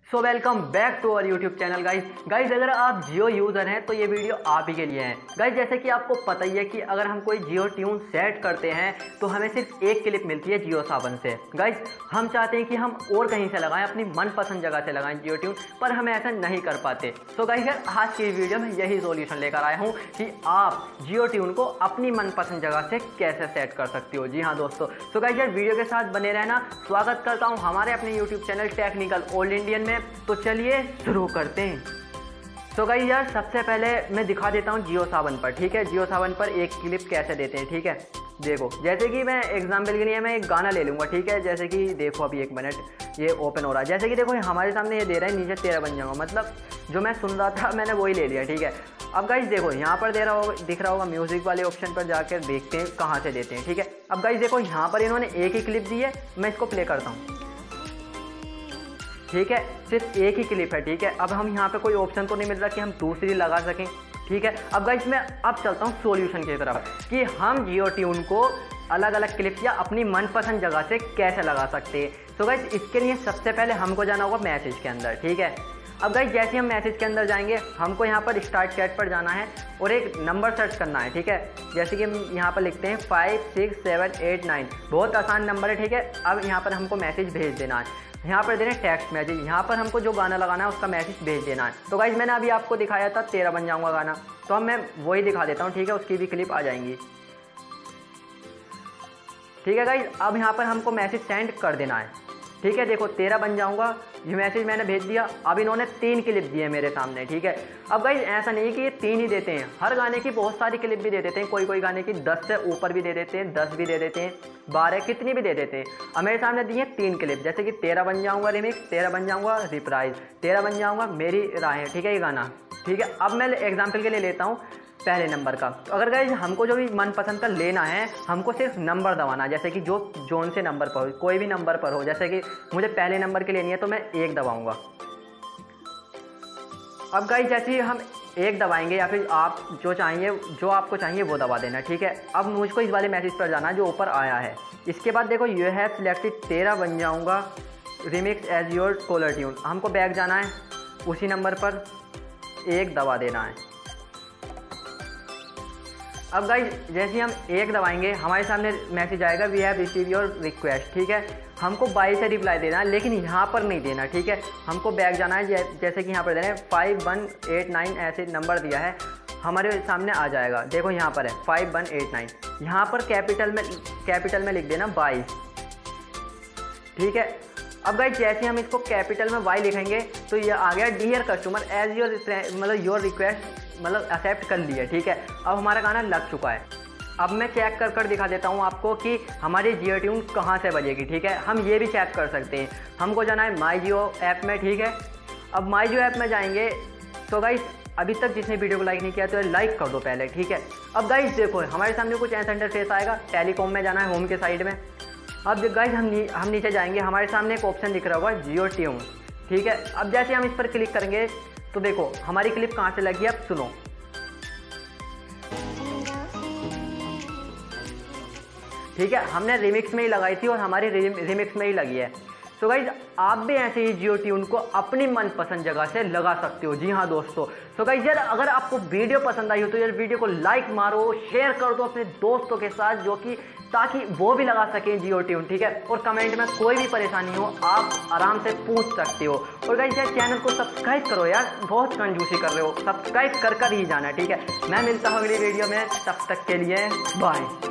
So welcome back to our YouTube channel guys अगर आप जियो user हैं तो ये वीडियो आप ही के लिए है। गाइज जैसे कि आपको पता ही है कि अगर हम कोई जियो ट्यून सेट करते हैं तो हमें सिर्फ एक क्लिप मिलती है जियो सावन से। गाइज हम चाहते हैं कि हम और कहीं से लगाएं, अपनी मनपसंद जगह से लगाएं जियो ट्यून, पर हम ऐसा नहीं कर पाते। सो गाइज यार आज की वीडियो में यही सोल्यूशन लेकर आया हूँ कि आप जियो ट्यून को अपनी मनपसंद जगह से कैसे सेट कर सकते हो। जी हाँ दोस्तों, सो गाइज यार वीडियो के साथ बने रहना। स्वागत करता हूँ हमारे अपने YouTube channel technical old Indian में। तो चलिए शुरू करते हैं। तो गाइस यार सबसे पहले मैं दिखा देता हूँ जियो सावन पर, ठीक है। जियो सावन पर एक क्लिप कैसे देते हैं, ठीक है। देखो जैसे कि मैं एग्जांपल के लिए मैं एक गाना ले लूँगा, ठीक है। जैसे कि देखो अभी एक मिनट ये ओपन हो रहा है। जैसे कि देखो हमारे सामने ये दे रहा है नीचे तेरा बन जाऊँगा, मतलब जो मैं सुन रहा था मैंने वही ले लिया, ठीक है। अब गाइस देखो यहाँ पर दिख रहा होगा म्यूज़िक वाले ऑप्शन पर जाकर देखते हैं कहाँ से देते हैं, ठीक है। अब गाइस देखो यहाँ पर इन्होंने एक ही क्लिप दी है, मैं इसको प्ले करता हूँ, ठीक है। सिर्फ एक ही क्लिप है, ठीक है। अब हम यहाँ पे कोई ऑप्शन तो नहीं मिल रहा कि हम दूसरी लगा सकें, ठीक है। अब गाइस मैं अब चलता हूँ सॉल्यूशन की तरफ कि हम जियो ट्यून को अलग अलग क्लिप या अपनी मनपसंद जगह से कैसे लगा सकते हैं। तो गाइस इसके लिए सबसे पहले हमको जाना होगा मैसेज के अंदर, ठीक है। अब गाइस जैसे हम मैसेज के अंदर जाएंगे हमको यहाँ पर स्टार्ट चैट पर जाना है और एक नंबर सर्च करना है, ठीक है। जैसे कि हम यहाँ पर लिखते हैं 56789, बहुत आसान नंबर है, ठीक है। अब यहाँ पर हमको मैसेज भेज देना है, यहाँ पर देना टेक्स्ट मैसेज, यहाँ पर हमको जो गाना लगाना है उसका मैसेज भेज देना है। तो गाइज मैंने अभी आपको दिखाया था तेरा बन जाऊँगा गाना, तो अब मैं वही दिखा देता हूँ, ठीक है। उसकी भी क्लिप आ जाएंगी, ठीक है गाइज। अब यहाँ पर हमको मैसेज सेंड कर देना है, ठीक है। देखो तेरा बन जाऊँगा ये मैसेज मैंने भेज दिया। अब इन्होंने 3 क्लिप दिए मेरे सामने, ठीक है। अब गाइज ऐसा नहीं कि ये 3 ही देते हैं, हर गाने की बहुत सारी क्लिप भी दे देते हैं। कोई गाने की 10 से ऊपर भी दे देते हैं, 10 भी दे देते हैं, 12 कितनी भी दे देते हैं। अब मेरे सामने दी है 3 क्लिप, जैसे कि तेरा बन जाऊँगा रिमिक्स, तेरा बन जाऊँगा रिप्राइज, तेरा बन जाऊँगा मेरी राहें, ठीक है ये गाना, ठीक है। अब मैं एग्जाम्पल के लिए लेता हूँ पहले नंबर का। तो अगर गाइज हमको जो भी मनपसंद का लेना है हमको सिर्फ नंबर दबाना, जैसे कि जो जोन से नंबर पर हो, कोई भी नंबर पर हो। जैसे कि मुझे पहले नंबर की लेनी है तो मैं 1 दबाऊंगा। अब गाइज जैसे ही हम 1 दबाएंगे या फिर आप जो आपको चाहिए वो दबा देना, ठीक है। अब मुझको इस वाले मैसेज पर जाना जो ऊपर आया है। इसके बाद देखो यू हैव सिलेक्टेड तेरा बन जाऊँगा remix as your caller tune, हमको बैक जाना है, उसी नंबर पर 1 दबा देना है। अब गाइज जैसे ही हम 1 दबाएंगे हमारे सामने मैसेज आएगा we have receive your request, ठीक है। हमको 22 से रिप्लाई देना है, लेकिन यहाँ पर नहीं देना, ठीक है। हमको बैक जाना है, जैसे कि यहाँ पर देना है 5189 ऐसे नंबर दिया है हमारे सामने आ जाएगा। देखो यहाँ पर है 5189, यहाँ पर कैपिटल में लिख देना 22, ठीक है। अब गाइज जैसे हम इसको कैपिटल में Y लिखेंगे तो ये आ गया डियर कस्टमर एज योर, मतलब योर रिक्वेस्ट मतलब एक्सेप्ट कर लिया, ठीक है। अब हमारा गाना लग चुका है। अब मैं चेक कर दिखा देता हूँ आपको कि हमारी जियो ट्यून कहाँ से बजेगी, ठीक है। हम ये भी चेक कर सकते हैं। हमको जाना है माई जियो ऐप में, ठीक है। अब माई जियो ऐप में जाएंगे तो गाइज अभी तक जिसने वीडियो को लाइक नहीं किया तो लाइक कर दो पहले, ठीक है। अब गाइज देखो हमारे सामने कुछ ऐसा इंटरफेस आएगा, टेलीकॉम में जाना है होम के साइड में। अब गाइज हम नीचे जाएंगे, हमारे सामने एक ऑप्शन दिख रहा होगा जियो ट्यून, ठीक है। अब जैसे हम इस पर क्लिक करेंगे तो देखो हमारी क्लिप कहाँ से लगी, अब सुनो, ठीक है। हमने रिमिक्स में ही लगाई थी और हमारी रिमिक्स में ही लगी है। तो गाइज आप भी ऐसे ही जियो ट्यून को अपनी मनपसंद जगह से लगा सकते हो। जी हाँ दोस्तों, तो गाइज यार अगर आपको वीडियो पसंद आई हो तो यार वीडियो को लाइक मारो, शेयर कर दो अपने दोस्तों के साथ, जो कि ताकि वो भी लगा सकें जियो ट्यून, ठीक है। और कमेंट में कोई भी परेशानी हो आप आराम से पूछ सकते हो। और गाइस यार चैनल को सब्सक्राइब करो यार, बहुत कंजूसी कर रहे हो, सब्सक्राइब कर ही जाना, ठीक है। मैं मिलता हूँ अगली वीडियो में, तब तक के लिए बाय।